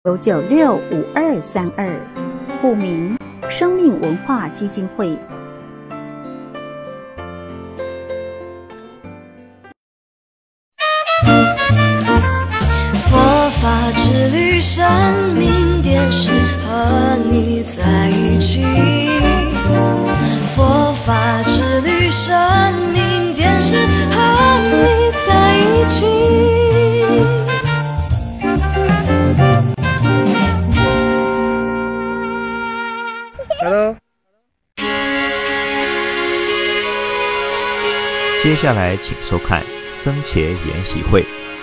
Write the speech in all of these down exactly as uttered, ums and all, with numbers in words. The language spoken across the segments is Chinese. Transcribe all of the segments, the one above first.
九九六五二三二，户名生命文化基金会。 佛法之旅，生命电视和你在一起。佛法之旅，生命电视和你在一起。 Hello。 接下来请收看僧伽研习会。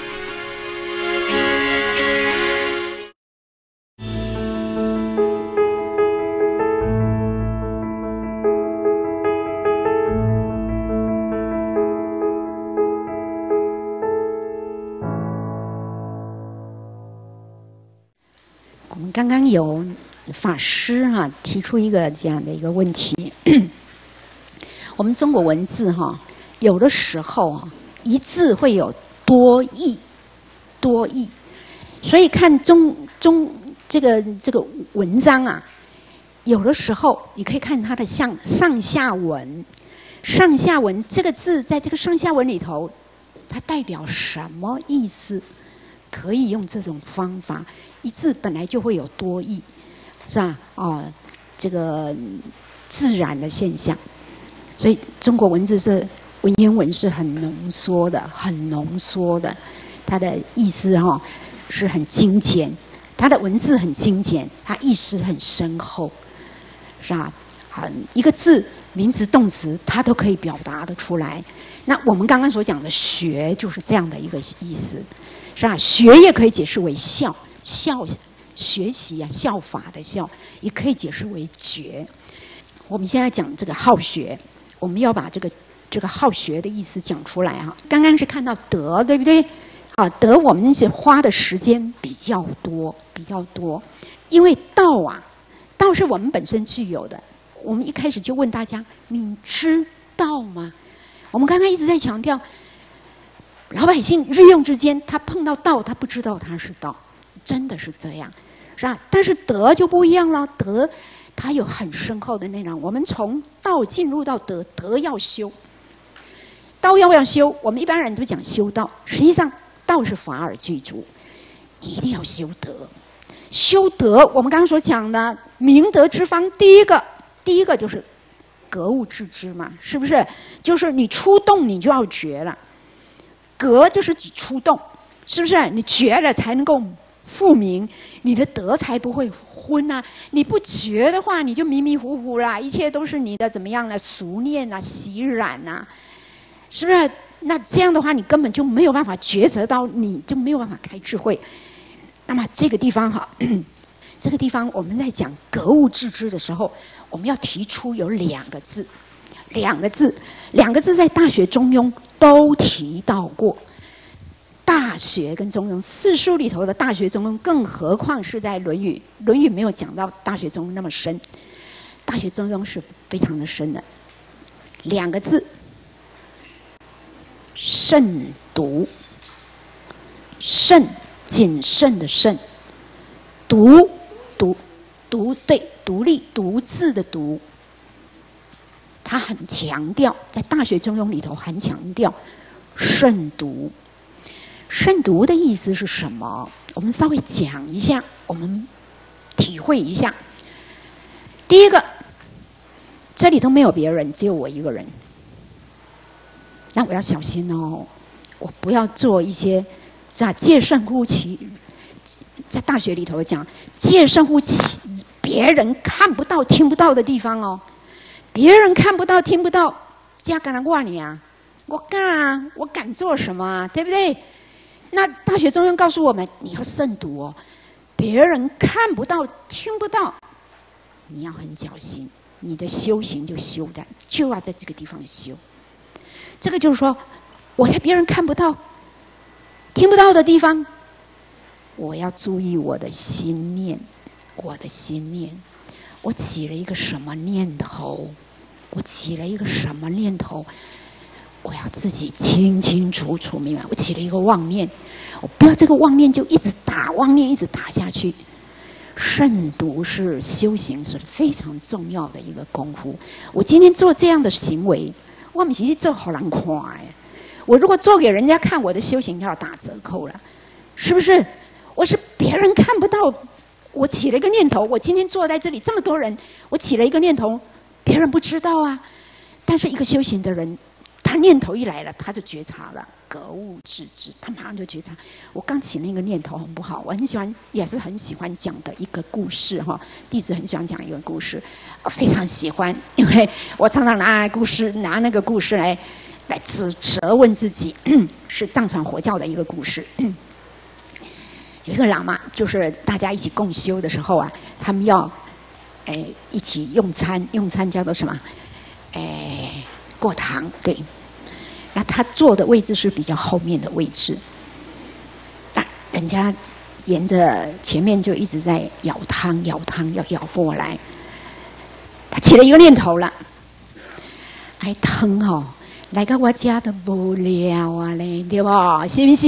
我们刚刚有法师哈、啊、提出一个这样的一个问题，我们中国文字哈、啊，有的时候啊一字会有多义，多义，所以看中中这个这个文章啊，有的时候你可以看它的像上下文，上下文这个字在这个上下文里头，它代表什么意思？可以用这种方法，一字本来就会有多义，是吧？哦，这个自然的现象，所以中国文字是文言文是很浓缩的，很浓缩的，它的意思哈、哦、是很精简，它的文字很精简，它意思很深厚，是吧？很一个字，名词、动词，它都可以表达得出来。那我们刚刚所讲的学，就是这样的一个意思。是吧？学也可以解释为效，效学习啊，效法的效，也可以解释为觉。我们现在讲这个好学，我们要把这个这个好学的意思讲出来啊。刚刚是看到德，对不对？啊，德我们是花的时间比较多，比较多，因为道啊，道是我们本身具有的。我们一开始就问大家，你知道吗？我们刚刚一直在强调。老百姓日用之间，他碰到道，他不知道他是道，真的是这样，是吧？但是德就不一样了，德它有很深厚的内容。我们从道进入到德，德要修，道要不要修？我们一般人都讲修道，实际上道是法尔具足，你一定要修德。修德，我们刚刚所讲的明德之方，第一个，第一个就是格物致知嘛，是不是？就是你出动，你就要觉了。格就是出动，是不是？你觉了才能够复明，你的德才不会昏啊！你不觉的话，你就迷迷糊糊啦，一切都是你的怎么样呢？俗念啊，习染啊，是不是？那这样的话，你根本就没有办法抉择到，你就没有办法开智慧。那么这个地方哈，这个地方我们在讲格物致知的时候，我们要提出有两个字。两个字，两个字在《大学》《中庸》都提到过，《大学》跟《中庸》四书里头的《大学》《中庸》，更何况是在《论语》，《论语》没有讲到《大学》《中庸》那么深，《大学》《中庸》是非常的深的。两个字，慎独，慎谨慎的慎，独独独对独立独自的独。他很强调，在《大学》《中庸》里头很强调慎独。慎独的意思是什么？我们稍微讲一下，我们体会一下。第一个，这里头没有别人，只有我一个人。那我要小心哦，我不要做一些是吧？戒慎乎其，在《大学》里头讲，戒慎乎其别人看不到、听不到的地方哦。别人看不到、听不到，家敢来挂你啊？我干啊，我敢做什么啊？对不对？那《大学》中庸告诉我们，你要慎独哦。别人看不到、听不到，你要很小心，你的修行就修在，就要在这个地方修。这个就是说，我在别人看不到、听不到的地方，我要注意我的心念，我的心念。我起了一个什么念头？我起了一个什么念头？我要自己清清楚楚明白。我起了一个妄念，我不要这个妄念就一直打，妄念一直打下去， 慎独是修行是非常重要的一个功夫。我今天做这样的行为，我们其实做好难看哎。我如果做给人家看，我的修行就要打折扣了，是不是？我是别人看不到，我起了一个念头，我今天坐在这里这么多人，我起了一个念头，别人不知道啊。但是一个修行的人，他念头一来了，他就觉察了，格物致知，他马上就觉察。我刚起那个念头很不好，我很喜欢，也是很喜欢讲的一个故事哈。弟子很喜欢讲一个故事，我非常喜欢，因为我常常拿故事，拿那个故事来来责责问自己，是藏传佛教的一个故事。有一个喇嘛，就是大家一起共修的时候啊，他们要哎一起用餐，用餐叫做什么？哎，过堂，对。那他坐的位置是比较后面的位置，那人家沿着前面就一直在舀汤，舀汤要舀过来。他起了一个念头了，哎，汤哦，来到我家都无聊啊嘞，对吧？是不是？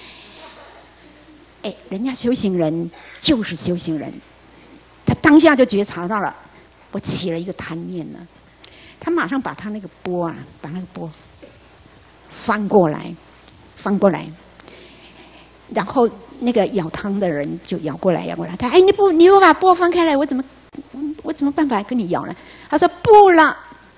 哎，人家修行人就是修行人，他当下就觉察到了，我起了一个贪念了。他马上把他那个钵啊，把那个钵翻过来，翻过来，然后那个舀汤的人就舀过来，舀过来。他哎，你不，你不把钵翻开来，我怎么，我怎么办法跟你舀呢？他说不了，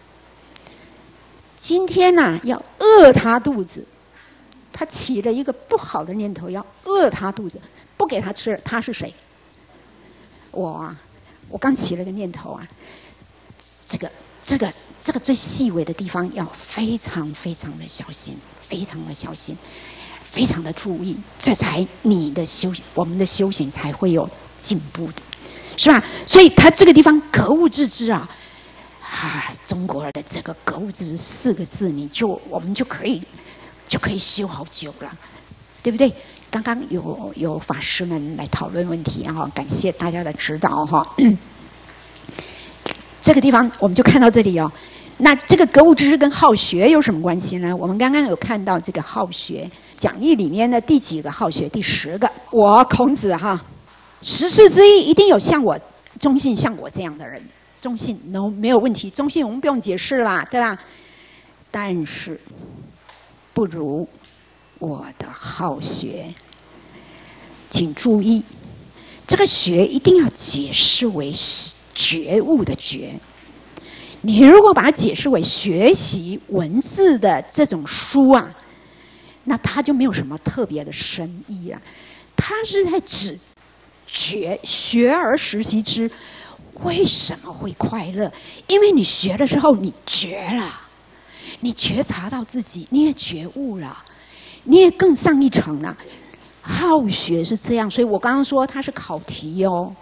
今天呐、啊、要饿他肚子。他起了一个不好的念头，要饿他肚子，不给他吃。他是谁？我啊，我刚起了个念头啊，这个这个这个最细微的地方要非常非常的小心，非常的小心，非常的注意，这才你的修行，我们的修行才会有进步的，是吧？所以他这个地方格物致知啊，啊，中国的这个格物致知四个字，你就我们就可以。就可以修好久了，对不对？刚刚有有法师们来讨论问题哈，感谢大家的指导哈。嗯、这个地方我们就看到这里哦。那这个格物致知跟好学有什么关系呢？我们刚刚有看到这个好学讲义里面的第几个好学？第十个。我孔子哈，十事之一一定有像我忠信像我这样的人，忠信 no 没有问题，忠信我们不用解释啦，对吧？但是。不如我的好学，请注意，这个学一定要解释为觉悟的觉。你如果把它解释为学习文字的这种书啊，那它就没有什么特别的深意了。它是在指觉，学而时习之。为什么会快乐？因为你学的时候，你觉了。你觉察到自己，你也觉悟了，你也更上一层了。好学是这样，所以我刚刚说它是考题哦，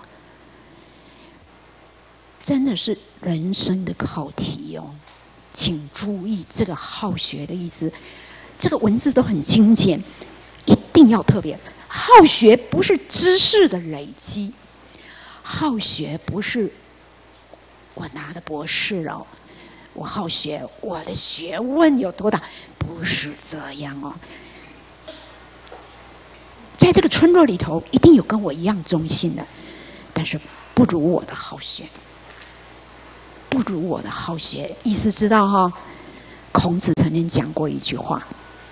真的是人生的考题哦，请注意这个好学的意思。这个文字都很精简，一定要特别。好学不是知识的累积，好学不是我拿的博士哦。我好学，我的学问有多大？不是这样哦。在这个村落里头，一定有跟我一样忠信的，但是不如我的好学，不如我的好学。意思知道哈、哦？孔子曾经讲过一句话，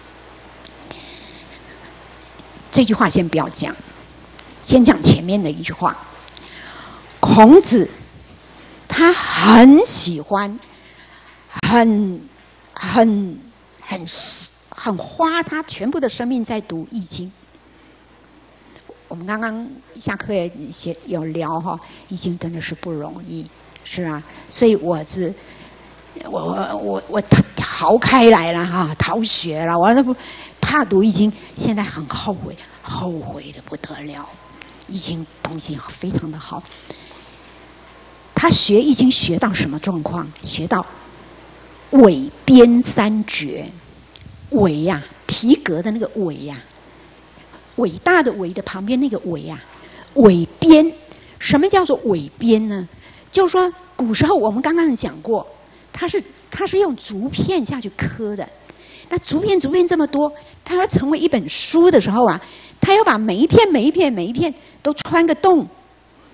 这句话先不要讲，先讲前面的一句话。孔子他很喜欢。很、很、很、很花他全部的生命在读《易经》。我们刚刚下课也有聊哈，《易经》真的是不容易，是啊。所以我是我我我逃开来了哈，逃学了。我那不怕读《易经》，现在很后悔，后悔的不得了。《易经》东西非常的好。他学《易经》学到什么状况？学到。尾边三绝，尾呀、啊，皮革的那个尾呀、啊，伟大的伟的旁边那个尾呀、啊，尾边。什么叫做尾边呢？就是说，古时候我们刚刚讲过，它是它是用竹片下去刻的。那竹片竹片这么多，它要成为一本书的时候啊，它要把每一片每一片每一片都穿个洞，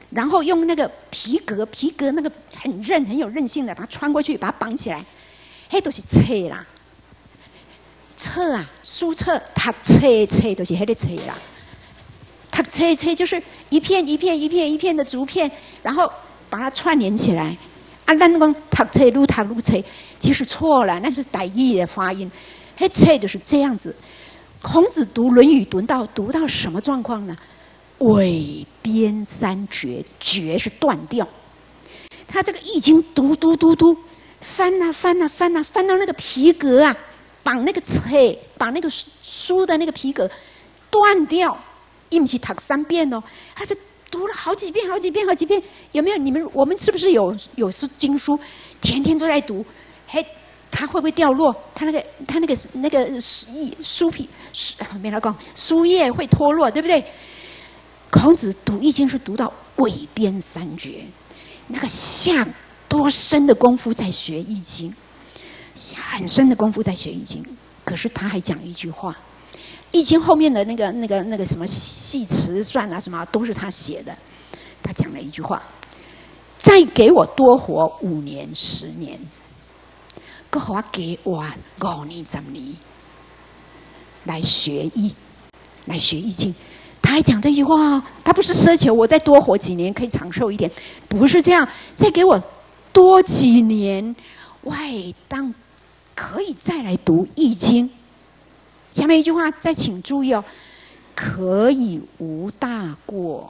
然后用那个皮革，皮革那个很韧、很有韧性的，把它穿过去，把它绑起来，嘿，都是册啦，册啊，书册、读册、册都是迄个册啦。读册册就是一片一片一片一片的竹片，然后把它串联起来。啊，咱讲读册愈读愈册，其实错了，那是台语的发音。迄册就是这样子。孔子读《论语》读到读到什么状况呢？尾边三绝，绝是断掉。他这个《易经》读读读读，翻啊翻啊翻啊，翻到那个皮革啊，绑那个册，绑那个书的那个皮革断掉。伊不是读三遍哦，他是读了好几遍、好几遍、好几遍。有没有？你们我们是不是有有是经书，天天都在读？嘿。它会不会掉落？它那个、它那个、那个书皮、没来讲，书页会脱落，对不对？孔子读《易经》是读到尾边三绝，那个下多深的功夫在学《易经》，下很深的功夫在学《易经》。可是他还讲一句话，《易经》后面的那个、那个、那个什么系辞算啊，什么都是他写的。他讲了一句话：“再给我多活五年、十年。”个好啊，给我五年、十年来学易，来学易经。他还讲这句话，他不是奢求我再多活几年可以长寿一点，不是这样。再给我多几年，喂，当可以再来读易经。下面一句话，再请注意哦，可以无大过，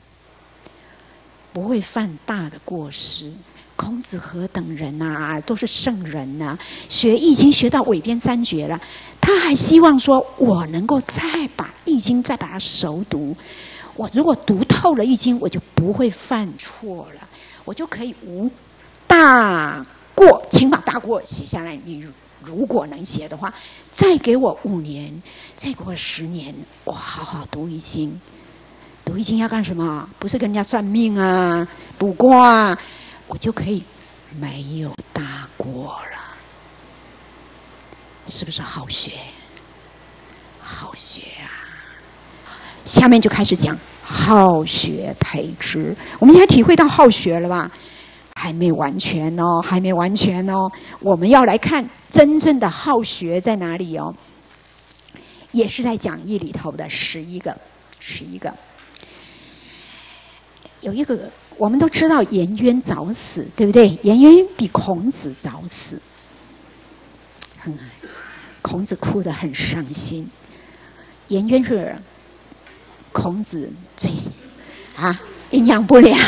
不会犯大的过失。孔子何等人啊，都是圣人呐、啊！学易经学到尾边三绝了，他还希望说，我能够再把易经再把它熟读。我如果读透了易经，我就不会犯错了，我就可以无大过，请把大过写下来。你如果能写的话，再给我五年，再给我十年，我好好读易经。读易经要干什么？不是跟人家算命啊、卜卦啊。我就可以没有大过了，是不是好学？好学啊！下面就开始讲好学培之。我们现在体会到好学了吧？还没完全哦，还没完全哦。我们要来看真正的好学在哪里哦，也是在讲义里头的十一个，十一个。有一个。我们都知道颜渊早死，对不对？颜渊比孔子早死，很孔子哭得很伤心。颜渊是孔子最啊营养不良，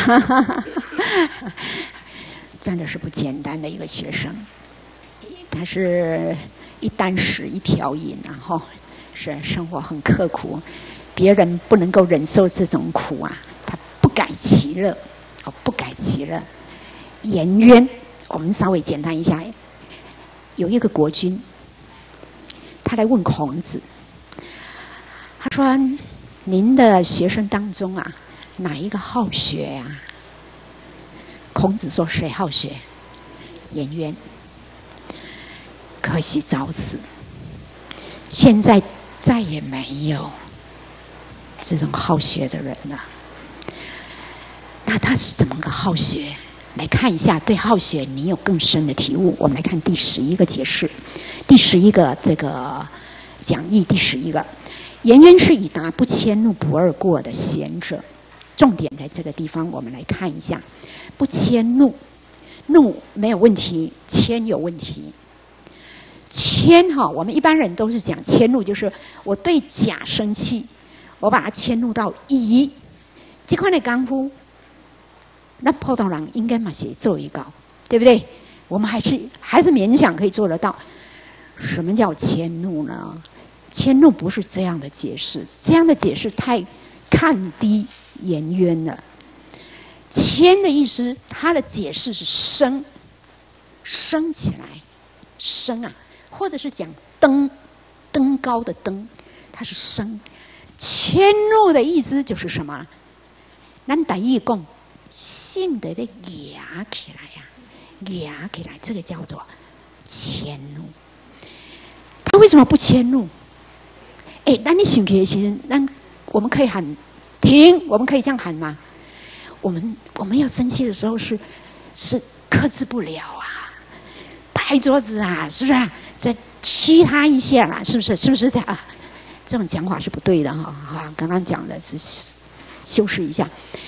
真的是不简单的一个学生。他是一箪食一瓢饮，然后是生活很刻苦，别人不能够忍受这种苦啊，他不改其乐。哦，不改其乐。颜渊，我们稍微简单一下。有一个国君，他来问孔子，他说：“您的学生当中啊，哪一个好学呀、啊？”孔子说：“谁好学？”颜渊。可惜早死，现在再也没有这种好学的人了。那他是怎么个好学？来看一下，对好学你有更深的体悟。我们来看第十一个解释，第十一个这个讲义，第十一个，颜渊是以达不迁怒不贰过的贤者。重点在这个地方，我们来看一下，不迁怒，怒没有问题，迁有问题。迁哈，我们一般人都是讲迁怒，就是我对甲生气，我把它迁怒到乙，这块的功夫。那普通人应该嘛是做一个，对不对？我们还是还是勉强可以做得到。什么叫迁怒呢？迁怒不是这样的解释，这样的解释太看低颜渊了。迁的意思，它的解释是升，升起来，升啊，或者是讲登，登高的登，它是升。迁怒的意思就是什么？咱台语讲。性的被压起来呀、啊，压起来，这个叫做迁怒。他为什么不迁怒？哎，那你想起来，其实那我们可以喊停，我们可以这样喊吗？ 我们我们要生气的时候是是克制不了啊，拍桌子啊，是不是？再踢他一下啦，是不是？是不是这样啊？这种讲法是不对的哈。哈，刚刚讲的是修饰一下。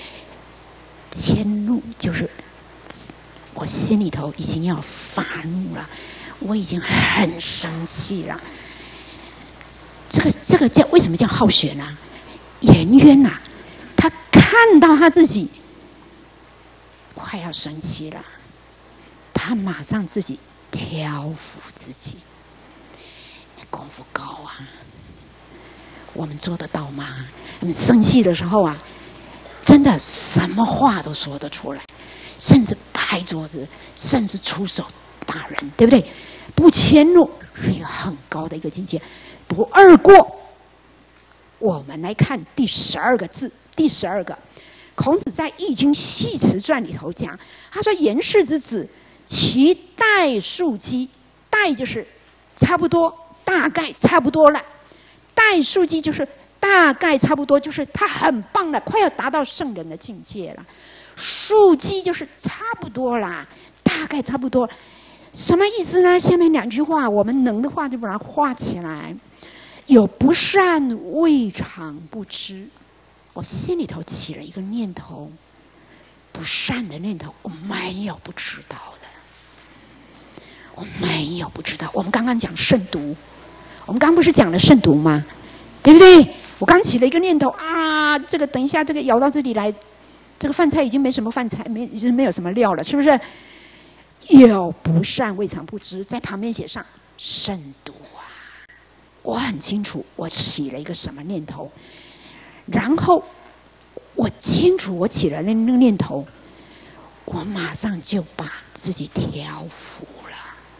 迁怒就是我心里头已经要发怒了，我已经很生气了。这个这个叫为什么叫好学呢？颜渊呐、啊，他看到他自己快要生气了，他马上自己调服自己，功夫高啊！我们做得到吗？我们生气的时候啊，真的什么话都说得出来，甚至拍桌子，甚至出手打人，对不对？不迁怒是一个很高的一个境界，不贰过。我们来看第十二个字，第十二个，孔子在《易经系辞传》里头讲，他说：“颜氏之子，其代数基，代就是差不多，大概差不多了。代数基就是大概差不多，就是他很棒了，快要达到圣人的境界了。数基就是差不多啦，大概差不多。什么意思呢？下面两句话，我们能的话就把它画起来。有不善未尝不知，我心里头起了一个念头，不善的念头，我没有不知道的，我没有不知道。我们刚刚讲慎独，我们刚刚不是讲了慎独吗？对不对？我刚起了一个念头啊，这个等一下，这个舀到这里来，这个饭菜已经没什么饭菜，没已经没有什么料了，是不是？有不善未尝不知，在旁边写上慎独啊。我很清楚，我起了一个什么念头，然后我清楚我起了那个念头，我马上就把自己调服了。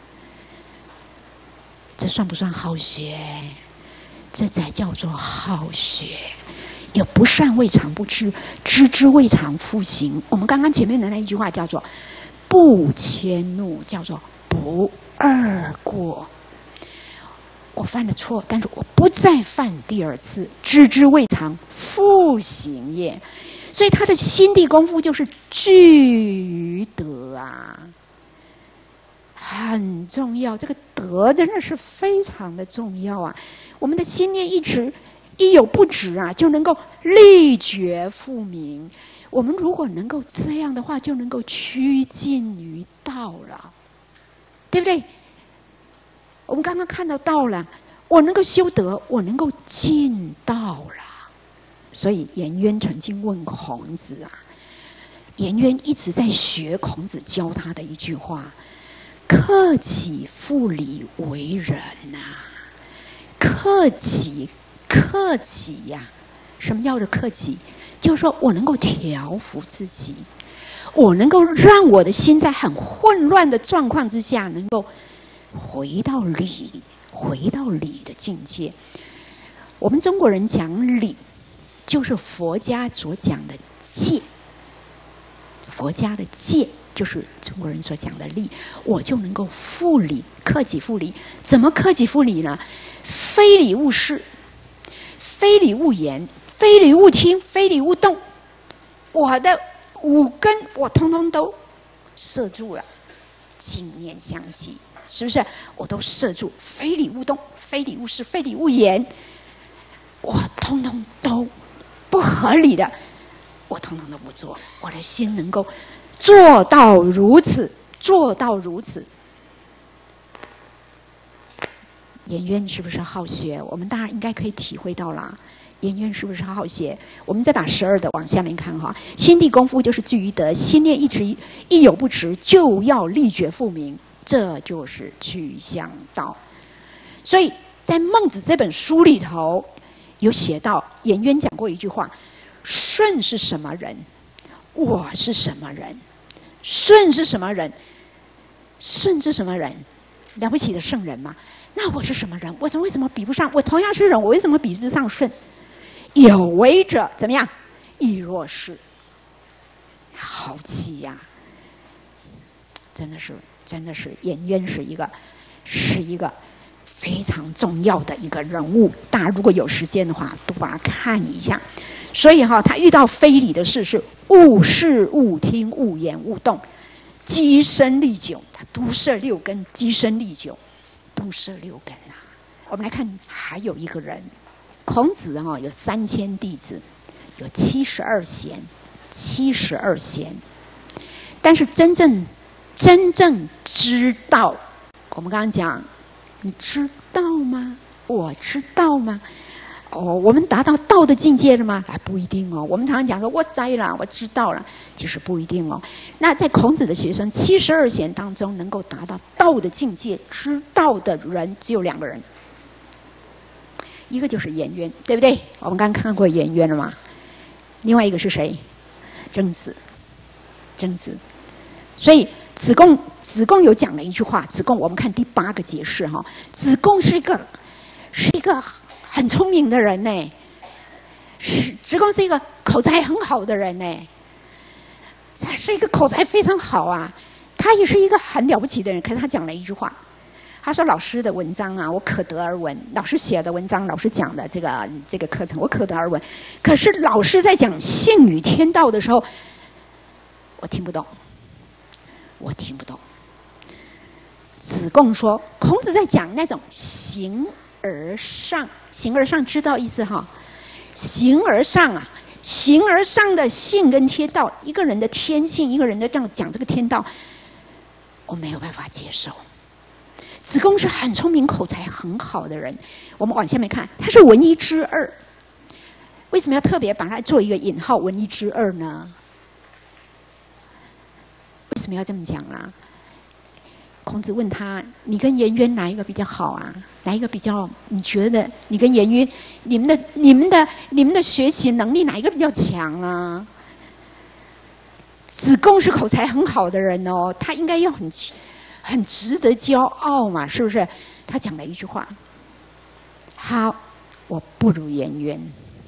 这算不算好学？这才叫做好学。有不善未尝不知，知之未尝复行。我们刚刚前面的那一句话叫做不迁怒，叫做不贰过。我犯了错，但是我不再犯第二次，知之未尝复行也。所以他的心地功夫就是具于德啊，很重要。这个德真的是非常的重要啊！我们的心念一直一有不止啊，就能够力觉复明。我们如果能够这样的话，就能够趋近于道了，对不对？我们刚刚看到道了，我能够修德，我能够进道了。所以颜渊曾经问孔子啊，颜渊一直在学孔子教他的一句话：克己复礼为仁呐、啊。克己，克己呀、啊！什么叫做克己？就是说我能够调服自己，我能够让我的心在很混乱的状况之下，能够回到理，回到理的境界。我们中国人讲理，就是佛家所讲的戒。佛家的戒就是中国人所讲的理，我就能够复理，克己复礼。怎么克己复礼呢？非礼勿视，非礼勿言，非礼勿听，非礼勿动。我的五根我通通都摄住了，净念相继，是不是？我都摄住，非礼勿动，非礼勿视，非礼勿言，我通通都不合理的，我通通都不做。我的心能够做到如此，做到如此。颜渊是不是好学？我们当然应该可以体会到啦。颜渊是不是好学？我们再把十二的往下面看哈。心地功夫就是具于德，心念一直一有不直，就要力觉复明，这就是趋向道。所以在孟子这本书里头有写到，颜渊讲过一句话：舜是什么人？我是什么人？舜是什么人？舜是什么人？了不起的圣人嘛。那我是什么人？我怎么为什么比不上？我同样是人，我为什么比不上舜？有为者怎么样？亦若是。豪气呀、啊！真的是，真的是，颜渊是一个，是一个非常重要的一个人物。大家如果有时间的话，都把它看一下。所以哈，他遇到非礼的事是勿视、勿听、勿言、勿动，积身历久。他毒摄六根，积身历久，毒摄六根啊。我们来看，还有一个人，孔子哈、哦、有三千弟子，有七十二贤，七十二贤。但是真正真正知道，我们刚刚讲，你知道吗？我知道吗？哦，我们达到道的境界了吗？还不一定哦。我们常常讲说，我知了，我知道了，其实不一定哦。那在孔子的学生七十二贤当中，能够达到道的境界、知道的人只有两个人，一个就是颜渊，对不对？我们刚刚看过颜渊了嘛？另外一个是谁？曾子，曾子。所以子贡，子贡有讲了一句话。子贡，我们看第八个解释哈。子贡是一个，是一个很聪明的人呢。是子贡是一个口才很好的人呢。他是一个口才非常好啊。他也是一个很了不起的人。可是他讲了一句话，他说：“老师的文章啊，我可得而闻；老师写的文章，老师讲的这个这个课程，我可得而闻。可是老师在讲性与天道的时候，我听不懂。”我听不懂。子贡说，孔子在讲那种形而上，形而上知道意思哈？形而上啊，形而上的性跟天道，一个人的天性，一个人的这样讲这个天道，我没有办法接受。子贡是很聪明、口才很好的人。我们往下面看，他是闻一知二。为什么要特别把它做一个引号“闻一知二”呢？为什么要这么讲啊？孔子问他：“你跟颜渊哪一个比较好啊？哪一个比较？你觉得你跟颜渊，你们的、你们的、你们的学习能力哪一个比较强啊？”子贡是口才很好的人哦，他应该要很、很值得骄傲嘛，是不是？他讲了一句话：“好，我不如颜渊。”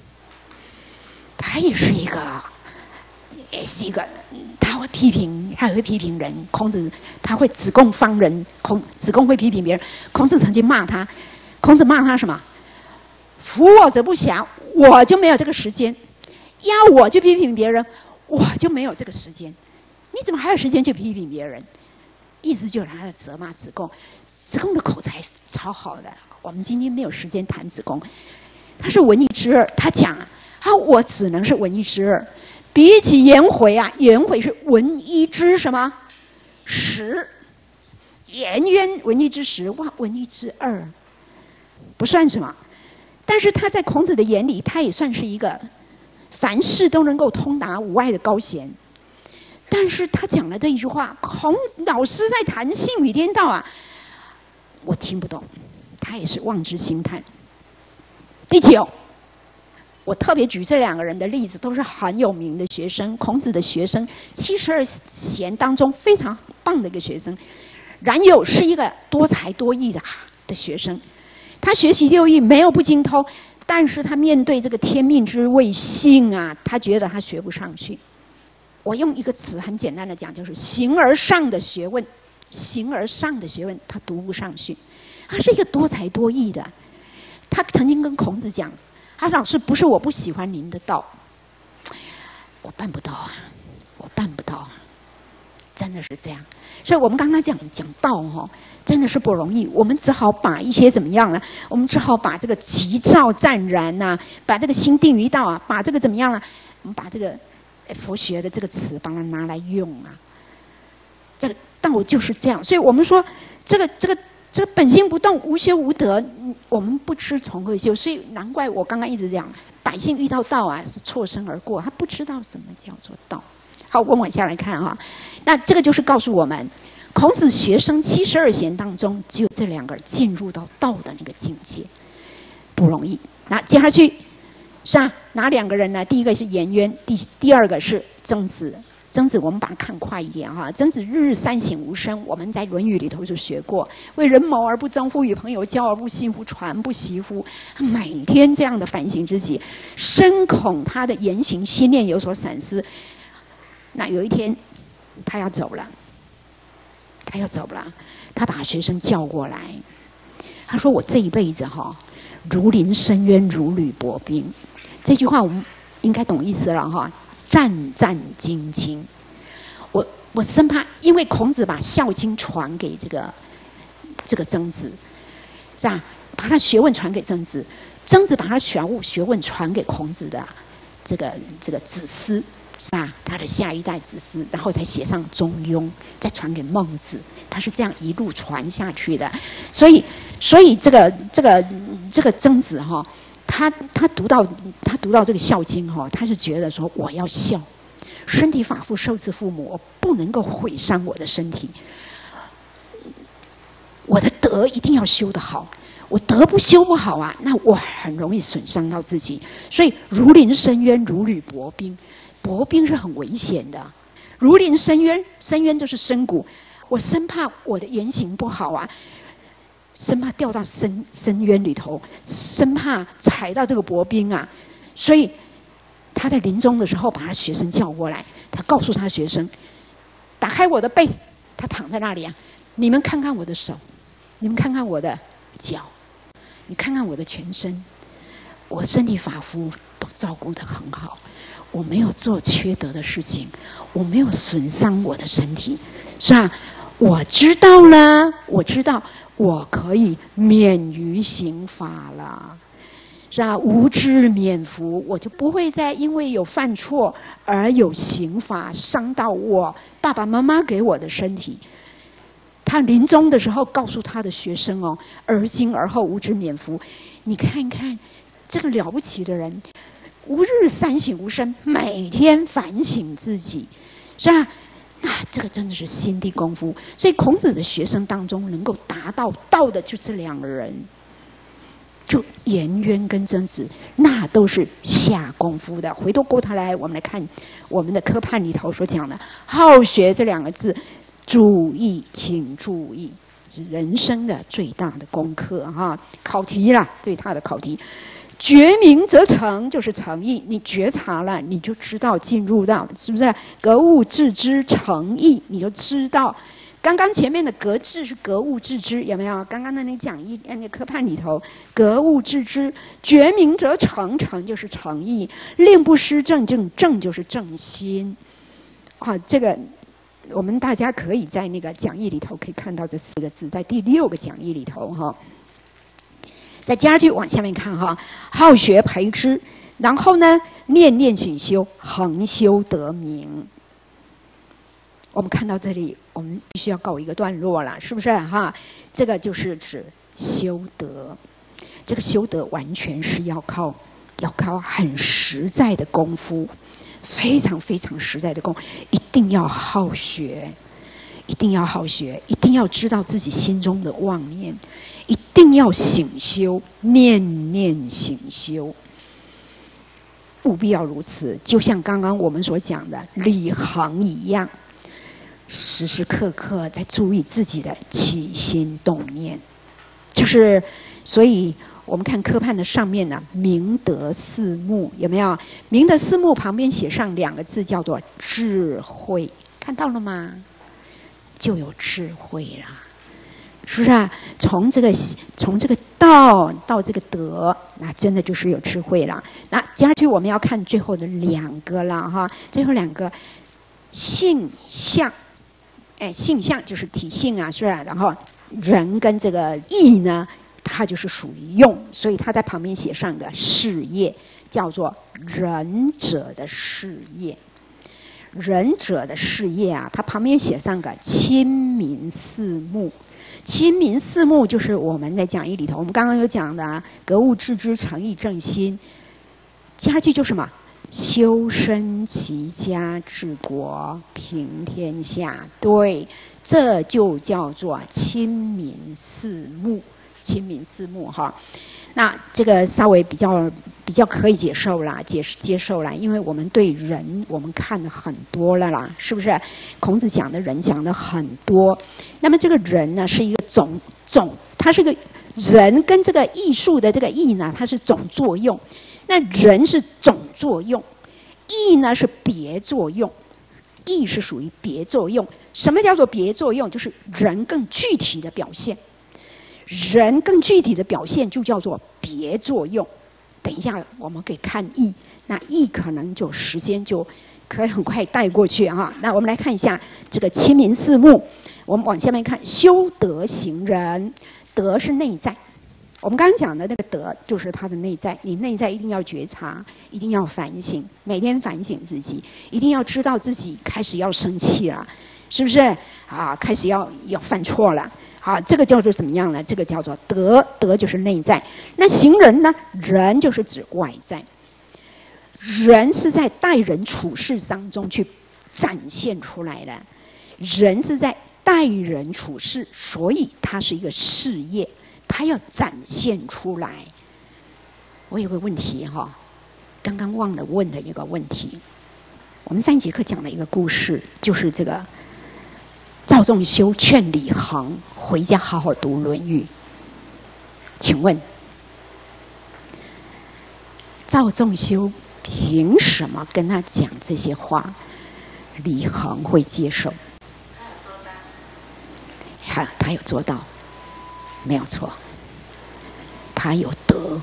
他也是一个。也是一个，他会批评，他也会批评人。孔子他会子贡方人，孔子贡会批评别人。孔子曾经骂他，孔子骂他什么？夫我则不暇，我就没有这个时间。要我就批评别人，我就没有这个时间。你怎么还有时间去批评别人？意思就是他在责骂子贡。子贡的口才超好的，我们今天没有时间谈子贡。他是闻一知二，他讲啊，我只能是闻一知二。比起颜回啊，颜回是闻一知什么十，颜渊闻一知十，哇，闻一知二，不算什么。但是他在孔子的眼里，他也算是一个凡事都能够通达无碍的高贤。但是他讲了这一句话，孔老师在谈性与天道啊，我听不懂，他也是望之兴叹。第九。我特别举这两个人的例子，都是很有名的学生，孔子的学生，七十二贤当中非常棒的一个学生。冉有是一个多才多艺的的学生，他学习六艺没有不精通，但是他面对这个天命之谓性啊，他觉得他学不上去。我用一个词很简单的讲，就是形而上的学问，形而上的学问他读不上去。他是一个多才多艺的，他曾经跟孔子讲。他说：“老师，不是我不喜欢您的道，我办不到啊，我办不到啊，真的是这样。所以我们刚刚讲讲道哦，真的是不容易。我们只好把一些怎么样呢？我们只好把这个急躁湛然呐、啊，把这个心定于道啊，把这个怎么样呢？我们把这个佛学的这个词，把它拿来用啊。这个道就是这样。所以我们说，这个这个。”这个本性不动，无修无得，我们不知从何修，所以难怪我刚刚一直讲，百姓遇到道啊是错身而过，他不知道什么叫做道。好，我们往下来看哈，那这个就是告诉我们，孔子学生七十二贤当中，只有这两个人进入到道的那个境界，不容易。那接下去是啊，哪两个人呢？第一个是颜渊，第第二个是曾子。曾子我们把它看快一点哈，曾子日日三省吾身，我们在《论语》里头就学过，为人谋而不争乎？与朋友交而不信乎？传不习乎？他每天这样的反省自己，深恐他的言行心念有所闪失。那有一天他要走了，他要走了，他把学生叫过来，他说：“我这一辈子哈，如临深渊，如履薄冰。”这句话我们应该懂意思了哈。 战战兢兢。我我生怕，因为孔子把《孝经》传给这个这个曾子，是吧？把他学问传给曾子，曾子把他学物学问传给孔子的这个这个子思，是吧？他的下一代子思，然后才写上《中庸》，再传给孟子，他是这样一路传下去的。所以，所以这个这个这个曾子哈、哦，他他读到他读到这个《孝经》哈，他是觉得说我要孝，身体发肤受之父母，我不能够毁伤我的身体，我的德一定要修得好。我德不修不好啊，那我很容易损伤到自己。所以如临深渊，如履薄冰。薄冰是很危险的，如临深渊，深渊就是深谷。我生怕我的言行不好啊，生怕掉到深深渊里头，生怕踩到这个薄冰啊。所以他在临终的时候，把他学生叫过来，他告诉他学生：打开我的背，他躺在那里啊，你们看看我的手，你们看看我的脚。你看看我的全身，我身体发肤都照顾得很好，我没有做缺德的事情，我没有损伤我的身体，是吧？我知道了，我知道我可以免于刑罚了，是吧？无知免服，我就不会再因为有犯错而有刑罚伤到我爸爸妈妈给我的身体。他临终的时候告诉他的学生哦，而今而后无知免服。你看看这个了不起的人，吾日三省吾身，每天反省自己，是吧？那这个真的是心地功夫。所以孔子的学生当中能够达到道的就这两个人，就颜渊跟曾子，那都是下功夫的。回头过头来，我们来看我们的科判里头所讲的好学这两个字。注意，请注意，是人生的最大的功课哈！考题啦，最大的考题。觉明则诚，就是诚意。你觉察了，你就知道进入到，是不是？格物致知，诚意，你就知道。刚刚前面的格致是格物致知，有没有？刚刚的那个讲义、那个科判里头，格物致知，觉明则诚，诚就是诚意。令不失正，正正就是正心。啊，这个。我们大家可以在那个讲义里头可以看到这四个字，在第六个讲义里头哈。再接下去往下面看哈，好学培之，然后呢，念念请修，恒修得明。我们看到这里，我们必须要告一个段落了，是不是哈？这个就是指修德，这个修德完全是要靠要靠很实在的功夫。非常非常实在的功，一定要好学，一定要好学，一定要知道自己心中的妄念，一定要醒修，念念醒修，务必要如此。就像刚刚我们所讲的礼行一样，时时刻刻在注意自己的起心动念，就是所以。我们看科判的上面呢，明德四目有没有？明德四目旁边写上两个字，叫做智慧，看到了吗？就有智慧啦，是不是啊？从这个从这个道到这个德，那真的就是有智慧啦。那接下去我们要看最后的两个啦，哈，最后两个性相，哎，性相就是体性啊，是不是？然后人跟这个义呢？它就是属于用，所以他在旁边写上的事业叫做仁者的事业。仁者的事业啊，他旁边写上个亲民四目。亲民四目就是我们在讲义里头，我们刚刚有讲的、啊、格物致知、诚意正心。接下去就是什么？修身齐家治国平天下。对，这就叫做亲民四目。亲民四目哈，那这个稍微比较比较可以接受啦，接接受啦，因为我们对人我们看了很多了啦，是不是？孔子讲的人讲的很多，那么这个人呢是一个总总，它是个人跟这个艺术的这个艺呢，它是总作用，那人是总作用，艺呢是别作用，艺是属于别作用。什么叫做别作用？就是人更具体的表现。人更具体的表现就叫做别作用。等一下我们可以看义，那义可能就时间就可以很快带过去哈。那我们来看一下这个清明四目，我们往下面看，修德行仁，德是内在。我们刚刚讲的那个德，就是他的内在。你内在一定要觉察，一定要反省，每天反省自己，一定要知道自己开始要生气了，是不是啊？开始要要犯错了。好，这个叫做怎么样呢？这个叫做德，德就是内在。那行仁呢？仁就是指外在。人是在待人处事当中去展现出来的，人是在待人处事，所以它是一个事业。他要展现出来。我有个问题哈，刚刚忘了问的一个问题。我们上节课讲了一个故事，就是这个赵仲修劝李恒回家好好读《论语》。请问，赵仲修凭什么跟他讲这些话？李恒会接受？他他有做到。没有错，他有德，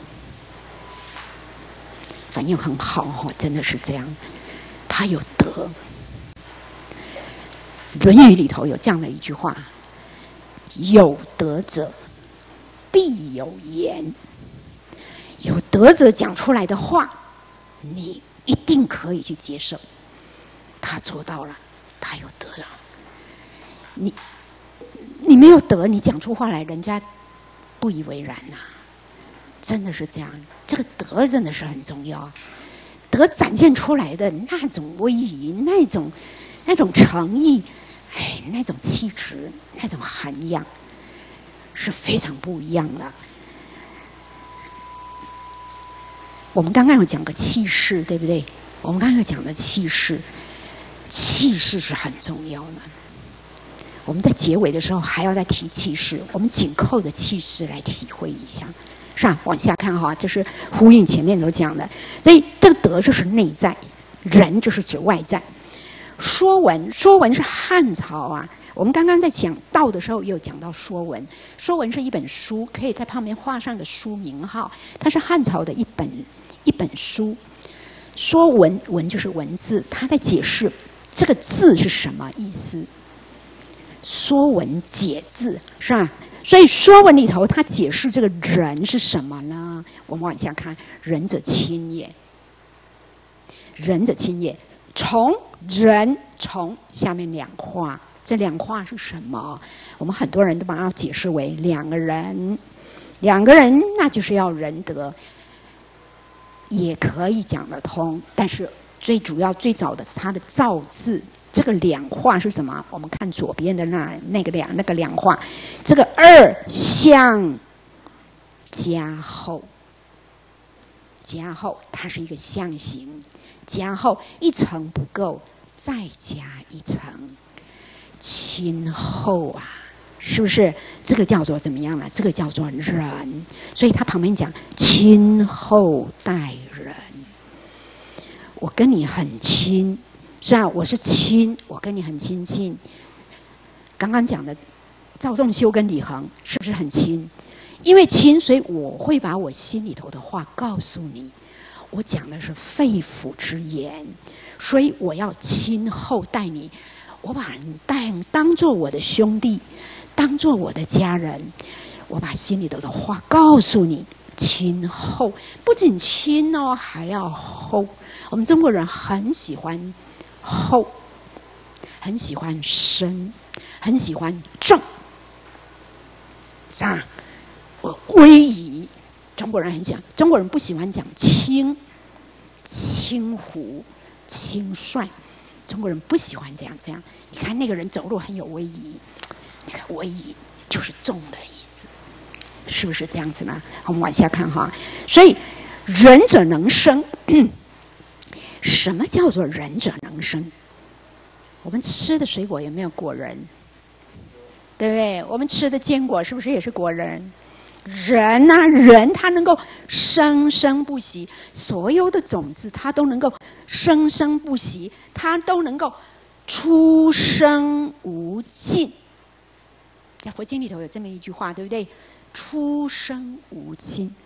反应很好哦，真的是这样。他有德，《论语》里头有这样的一句话：“有德者，必有言。”有德者讲出来的话，你一定可以去接受。他做到了，他有德了。你。你没有德，你讲出话来，人家不以为然呐、啊，真的是这样。这个德真的是很重要，德展现出来的那种威仪，那种那种诚意，哎，那种气质，那种涵养，是非常不一样的。我们刚刚有讲个气势，对不对？我们刚刚有讲的气势，气势是很重要的。我们在结尾的时候还要再提气势，我们紧扣的气势来体会一下，是吧？往下看哈，这是呼应前面所讲的。所以这个德就是内在，仁就是指外在。说文，说文是汉朝啊。我们刚刚在讲道的时候，也有讲到说文。说文是一本书，可以在旁边画上个书名号，它是汉朝的一本一本书。说文，文就是文字，它在解释这个字是什么意思。说文解字，是吧？所以说文里头，它解释这个仁是什么呢？我们往下看，仁者亲也。仁者亲也，从仁从下面两画，这两画是什么？我们很多人都把它解释为两个人，两个人那就是要仁德，也可以讲得通。但是最主要、最早的，它的造字。这个两画是什么？我们看左边的那那个两那个两画，这个二向加后，加后它是一个象形，加后一层不够，再加一层，亲厚啊，是不是？这个叫做怎么样呢？这个叫做仁，所以他旁边讲亲厚待人，我跟你很亲。是啊，我是亲，我跟你很亲近。刚刚讲的赵仲修跟李恒是不是很亲？因为亲，所以我会把我心里头的话告诉你。我讲的是肺腑之言，所以我要亲厚待你。我把你当当做我的兄弟，当做我的家人。我把心里头的话告诉你，亲厚不仅亲哦，还要厚。我们中国人很喜欢。厚，很喜欢深，很喜欢正，是吧？我威仪，中国人很喜欢，中国人不喜欢讲轻、轻忽、轻率，中国人不喜欢这样这样。你看那个人走路很有威仪，你看威仪就是重的意思，是不是这样子呢？我们往下看哈，所以仁者能生。什么叫做仁者能生？我们吃的水果有没有果仁？对不对？我们吃的坚果是不是也是果仁？人啊，人他能够生生不息，所有的种子它都能够生生不息，它都能够出生无尽。在佛经里头有这么一句话，对不对？出生无尽。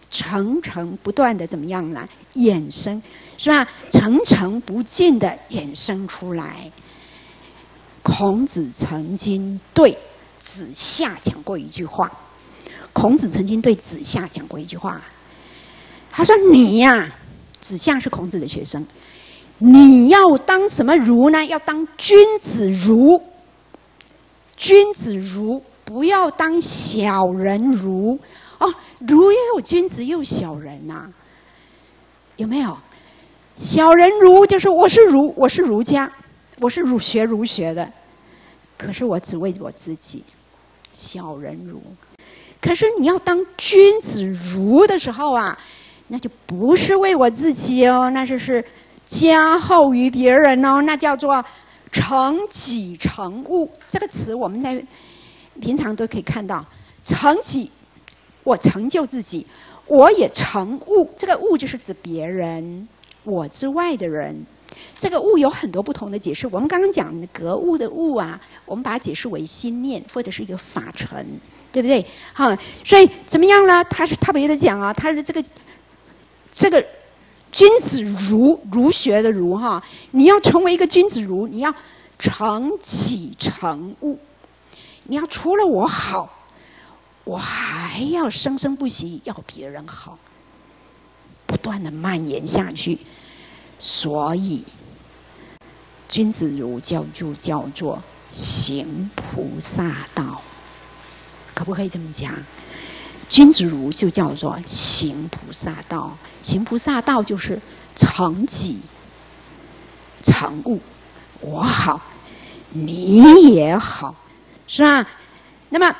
层层不断的怎么样呢？衍生，是吧？层层不尽的衍生出来。孔子曾经对子夏讲过一句话，孔子曾经对子夏讲过一句话，他说：“你呀、啊，子夏是孔子的学生，你要当什么儒呢？要当君子儒。君子儒，不要当小人儒。哦，儒也有君子，也有小人呐、啊，有没有？小人儒就是我是儒，我是儒家。”我是儒学儒学的，可是我只为我自己，小人儒。可是你要当君子儒的时候啊，那就不是为我自己哦，那就是加厚于别人哦，那叫做成己成物。这个词我们在平常都可以看到，成己，我成就自己，我也成物。这个物就是指别人，我之外的人。这个物有很多不同的解释，我们刚刚讲的格物的物啊，我们把它解释为心念或者是一个法尘，对不对？哈，所以怎么样呢？他是特别的讲啊，他是这个这个君子儒，儒学的儒哈，你要成为一个君子儒，你要成己成物，你要除了我好，我还要生生不息要别人好，不断的蔓延下去。所以，君子儒教就叫做行菩萨道，可不可以这么讲？君子儒就叫做行菩萨道，行菩萨道就是成己成物，我好，你也好，是吧？那么，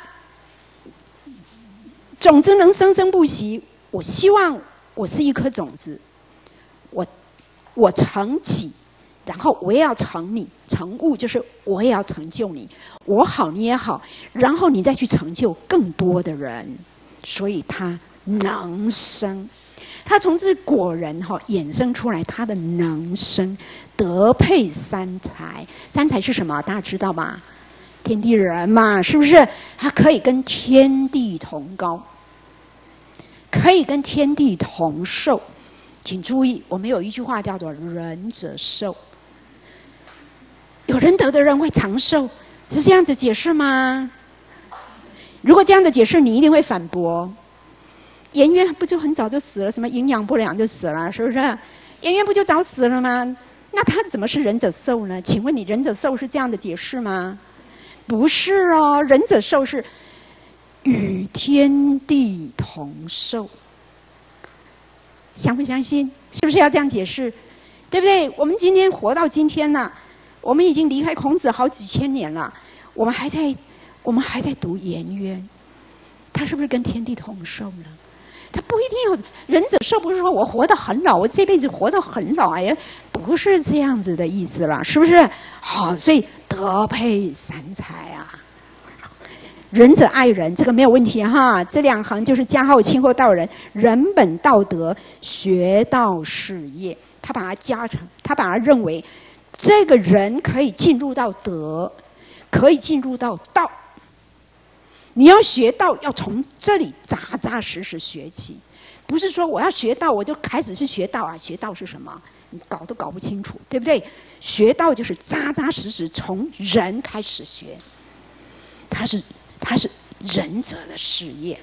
种子能生生不息，我希望我是一颗种子，我。我成己，然后我也要成你，成物就是我也要成就你，我好你也好，然后你再去成就更多的人，所以他能生，他从这果人哈衍生出来，他的能生，德配三才，三才是什么？大家知道吗？天地人嘛，是不是？他可以跟天地同高，可以跟天地同寿。请注意，我们有一句话叫做“仁者寿”。有仁德的人会长寿，是这样子解释吗？如果这样的解释，你一定会反驳。颜渊不就很早就死了？什么营养不良就死了，是不是？颜渊不就早死了吗？那他怎么是仁者寿呢？请问你仁者寿是这样的解释吗？不是哦，仁者寿是与天地同寿。相不相信？是不是要这样解释？对不对？我们今天活到今天呢，我们已经离开孔子好几千年了，我们还在，我们还在读颜渊，他是不是跟天地同寿呢？他不一定有仁者寿，不是说我活得很老，我这辈子活得很老，哎呀，不是这样子的意思了，是不是？好，所以德配三才啊。仁者爱人，这个没有问题哈。这两行就是加号亲厚道人，人本道德，学道事业。他把它加成，他把它认为，这个人可以进入到德，可以进入到道。你要学道，要从这里扎扎实实学起，不是说我要学道我就开始是学道啊。学道是什么？你搞都搞不清楚，对不对？学道就是扎扎实实从人开始学，他是。它是仁者的事业。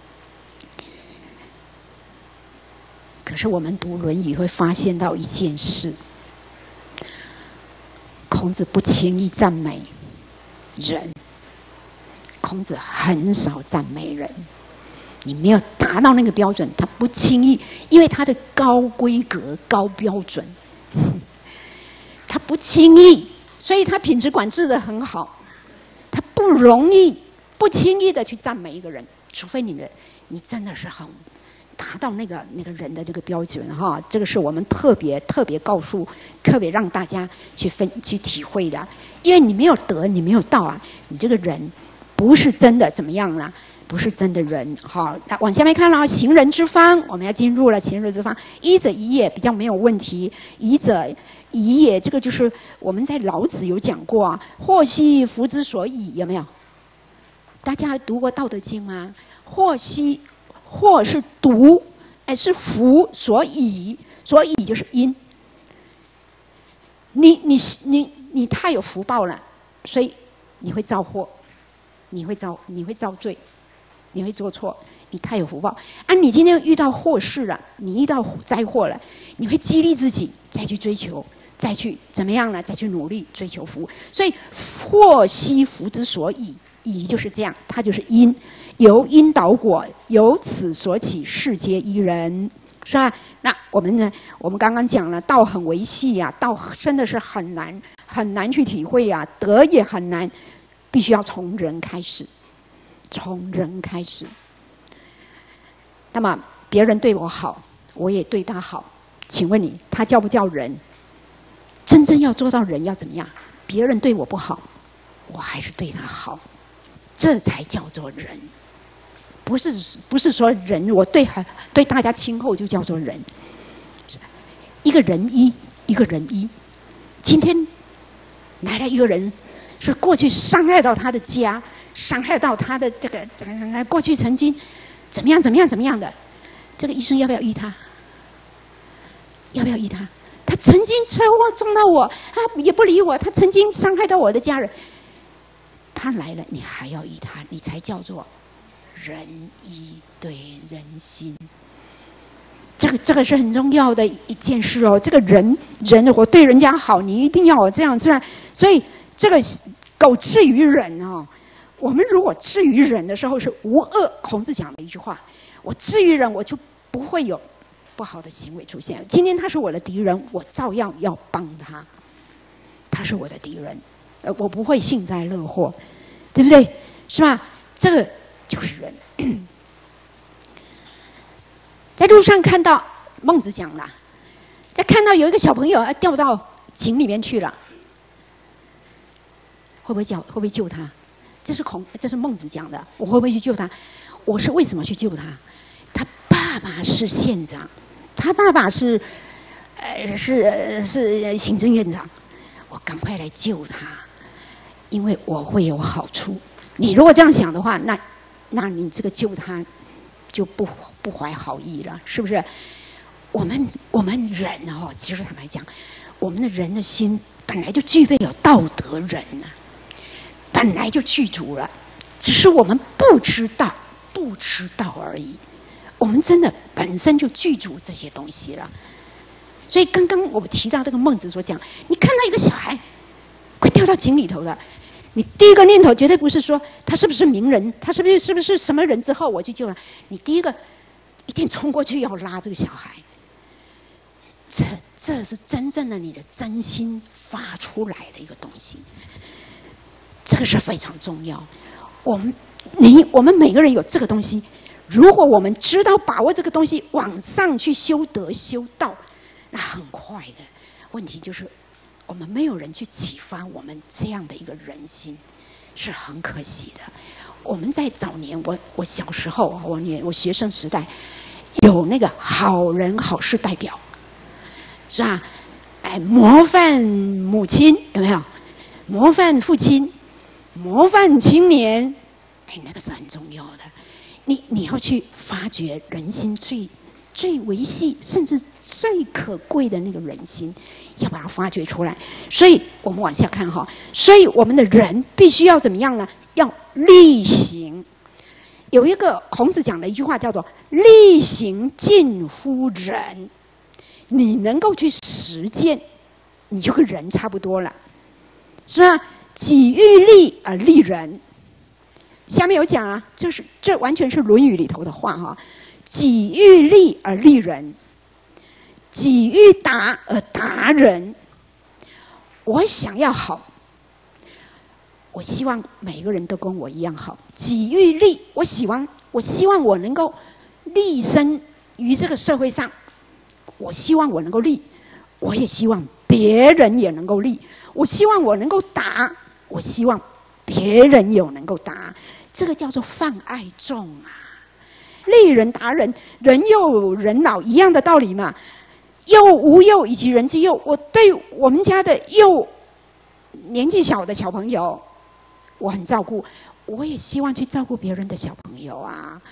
可是我们读《论语》会发现到一件事：孔子不轻易赞美人，孔子很少赞美人。你没有达到那个标准，他不轻易，因为他的高规格、高标准，他不轻易，所以他品质管制得很好，他不容易。不轻易的去赞美一个人，除非你的你真的是很达到那个那个人的这个标准哈。这个是我们特别特别告诉、特别让大家去分去体会的。因为你没有德，你没有道啊，你这个人不是真的怎么样啦？不是真的人哈。那往下面看了，行人之方，我们要进入了行人之方。一者一也比较没有问题，一者一也，这个就是我们在老子有讲过啊。祸兮福之所倚，有没有？大家还读过《道德经》吗？祸兮，祸是毒， 哎，是福所以，所以就是因。你你你你太有福报了，所以你会造祸，你会造你会造罪，你会做错。你太有福报啊！你今天遇到祸事了，你遇到灾祸了，你会激励自己再去追求，再去怎么样呢？再去努力追求福。所以祸兮福之所以，以就是这样，它就是因，由因导果，由此所起，世皆依人，是吧？那我们呢？我们刚刚讲了，道很维系呀、啊，道真的是很难很难去体会呀、啊，德也很难，必须要从人开始，从人开始。那么别人对我好，我也对他好，请问你，他叫不叫人？真正要做到人要怎么样？别人对我不好，我还是对他好，这才叫做人。不是不是说人，我对对大家亲厚就叫做人。一个人一，一个人一。今天来了一个人，是过去伤害到他的家，伤害到他的这个怎么怎么，过去曾经。怎么样？怎么样？怎么样的？这个医生要不要医他？要不要医他？他曾经车祸撞到我，他也不理我。他曾经伤害到我的家人。他来了，你还要医他，你才叫做仁义对人心。这个这个是很重要的一件事哦。这个人人，我对人家好，你一定要我这样这样。所以这个狗至于人哦。我们如果治于人的时候是无恶，孔子讲的一句话：我治于人，我就不会有不好的行为出现。今天他是我的敌人，我照样要帮他。他是我的敌人，呃，我不会幸灾乐祸，对不对？是吧？这个就是人。在路上看到孟子讲了，在看到有一个小朋友掉到井里面去了，会不会叫？会不会救他？这是孔，这是孟子讲的。我会不会去救他？我是为什么去救他？他爸爸是县长，他爸爸是，呃，是是行政院长。我赶快来救他，因为我会有好处。你如果这样想的话，那，那你这个救他，就不不怀好意了，是不是？我们我们人哦，其实坦白讲，我们的人的心本来就具备有道德人啊。本来就具足了，只是我们不知道，不知道而已。我们真的本身就具足这些东西了。所以刚刚我们提到这个孟子所讲，你看到一个小孩快掉到井里头了，你第一个念头绝对不是说他是不是名人，他是不是是不是什么人之后我去救他，你第一个一定冲过去要拉这个小孩。这这是真正的你的真心发出来的一个东西。这个是非常重要。我们你我们每个人有这个东西，如果我们知道把握这个东西，往上去修德修道，那很快的。问题就是我们没有人去启发我们这样的一个人心，是很可惜的。我们在早年，我我小时候，我年我学生时代，有那个好人好事代表，是吧？哎，模范母亲有没有？模范父亲。模范青年，哎，那个是很重要的。你你要去发掘人心最最维系，甚至最可贵的那个人心，要把它发掘出来。所以我们往下看哈，所以我们的人必须要怎么样呢？要力行。有一个孔子讲的一句话叫做“力行近乎仁”，你能够去实践，你就跟人差不多了，是吧？己欲立而立人，下面有讲啊，这是这完全是《论语》里头的话哈。己欲立而立人，己欲达而达人。我想要好，我希望每个人都跟我一样好。己欲立，我希望我希望我能够立身于这个社会上，我希望我能够立，我也希望别人也能够立。我希望我能够达，我希望别人也能够达，这个叫做泛爱众啊。利人达人，人幼人老一样的道理嘛。幼无幼以及人之幼，我对我们家的幼年纪小的小朋友，我很照顾，我也希望去照顾别人的小朋友啊。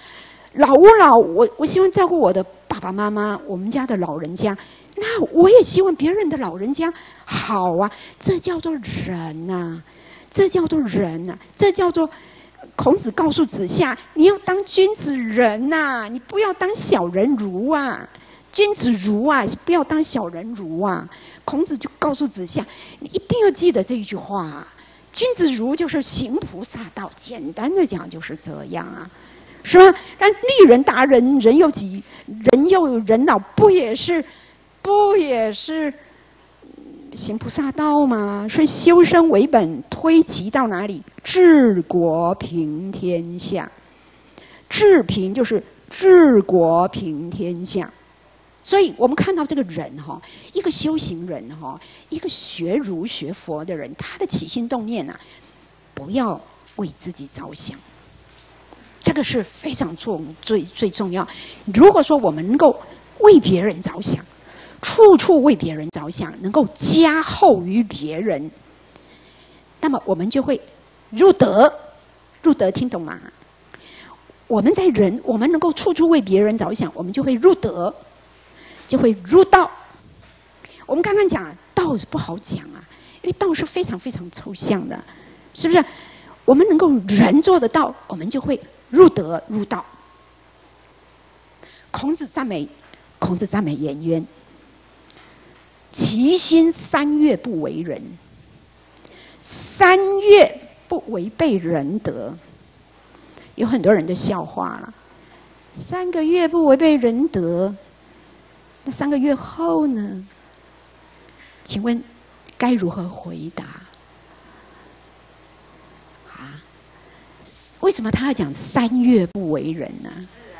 老吾老，我我希望照顾我的爸爸妈妈，我们家的老人家，那我也希望别人的老人家好啊，这叫做仁呐、啊，这叫做仁呐、啊，这叫做孔子告诉子夏，你要当君子仁呐、啊，你不要当小人儒啊，君子儒啊，不要当小人儒啊。孔子就告诉子夏，你一定要记得这一句话、啊，君子儒就是行菩萨道，简单的讲就是这样啊。是吧？但利人达人，人又己，人又人老，不也是，不也是行菩萨道吗？所以修身为本，推其到哪里？治国平天下。治平就是治国平天下。所以我们看到这个人哈，一个修行人哈，一个学儒学佛的人，他的起心动念啊，不要为自己着想。这个是非常重最最重要。如果说我们能够为别人着想，处处为别人着想，能够加厚于别人，那么我们就会入德。入德听懂吗？我们在人，我们能够处处为别人着想，我们就会入德，就会入道。我们刚刚讲道不好讲啊，因为道是非常非常抽象的，是不是？我们能够人做得到，我们就会入德入道。孔子赞美，孔子赞美颜渊，其心三月不为人，三月不违背仁德。有很多人就笑话了，三个月不违背仁德，那三个月后呢？请问该如何回答？为什么他要讲三月不为人呢？